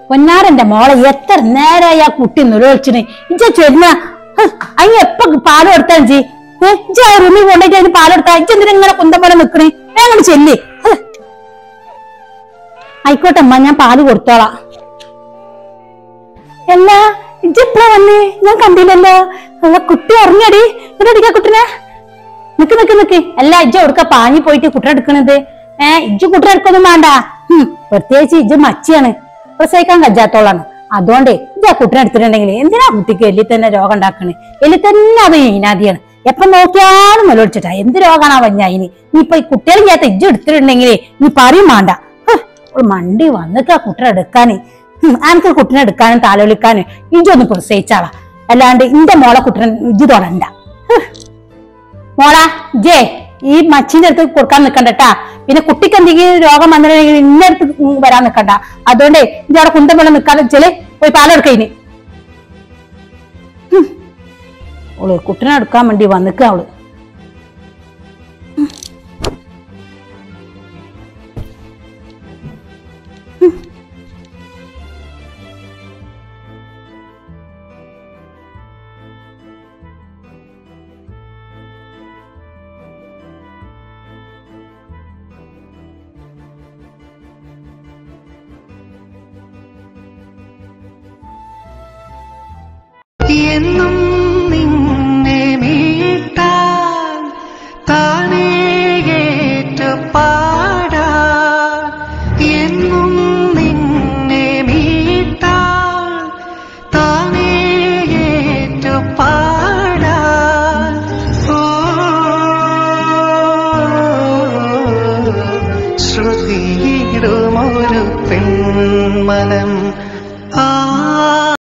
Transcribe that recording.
പൊന്നാരന്റെ മോളെ എത്ര നേരായി ആ കുട്ടി നിലവിളിച്ചിന് ഇജ്ജ ചെന്ന അതിന് എപ്പൊ പാല് കൊടുത്താ ജി ഇജ്ജ റൂമിൽ കൊണ്ടിട്ട് അതിന് പാല് കൊടുത്താ ഇജ്ജ എന്തിനാ ഇങ്ങനെ കുന്തം പോലെ നിക്കണേ ഞാൻ ചെല്ലി ആയിക്കോട്ടെ അമ്മ ഞാൻ പാല് കൊടുത്തോളാം. അല്ല ഇജ്ജ എപ്പഴാ വന്നേ? ഞാൻ കണ്ടില്ലല്ലോ. കുട്ടി ഉറങ്ങടി ഇങ്ങോട്ടടിക്കാ കുട്ടിനെ. നിക്ക് നിക്ക് നിക്ക്. അല്ല ഇജ്ജ കൊടുക്ക പാഞ്ഞി പോയിട്ട് കുട്ടിനെ എടുക്കണത്? ഇജ്ജ് കുട്ടിനെ എടുക്കൊന്നും വേണ്ട. പ്രത്യേകിച്ച് ഇജ്ജ് മച്ചിയാണ്, പ്രസവിക്കാൻ കജ്ജാത്തോളാണ്. അതുകൊണ്ടേ ഇജ്ജ് ആ കുട്ടിനെ എടുത്തിട്ടുണ്ടെങ്കിൽ എന്തിനാ കുട്ടിക്ക് എല്ലി തന്നെ രോഗം ഉണ്ടാക്കണേ? എല്ലി തന്നെ അത് ഈനാദിയാണ്. എപ്പൊ നോക്കിയാലും നിലവിളിച്ചിട്ടാ. എന്ത് രോഗാണാ വഞ്ഞ അതിന്? നീ ഇപ്പൊ ഈ കുട്ടികളില്ലാത്ത ഇജ്ജ് എടുത്തിട്ടുണ്ടെങ്കിലേ നീ പറയും വേണ്ട. മണ്ടി വന്നിട്ട് ആ കുട്ടിനെ എടുക്കാന്, എനിക്ക് കുട്ടിനെ എടുക്കാനും താലോലിക്കാനും ഇജ്ജൊന്ന് പ്രസവിച്ചാളാ. അല്ലാണ്ട് ഇന്റെ മോളെ കുട്ടിനെ ഇജ്ജ് തൊടണ്ട. മോളാ ജേ ഈ മച്ചിന്റെ അടുത്ത് കൊടുക്കാൻ നിക്കണ്ടട്ടാ. പിന്നെ കുട്ടിക്ക് എന്തെങ്കിലും രോഗം വന്നിട്ടുണ്ടെങ്കിൽ ഇന്ന അടുത്ത് വരാൻ നിക്കണ്ട. അതുകൊണ്ടേ ഇജ്ജ് അവിടെ കുന്തം പോലെ നിക്കാതെ ചെല് പോയി പാലെടുക്കയിന്. ഓള് കുട്ടിനെ എടുക്കാൻ വേണ്ടി വന്നിക്ക അവള്. എന്നും നിന്നെ മീട്ടാൻ താനേറ്റു പാടാൻ, എന്നും നിന്നെ മീട്ടാൻ താനേറ്റു പാടാൻ. ശ്രുതിയിടുമൊരു പെൺമനം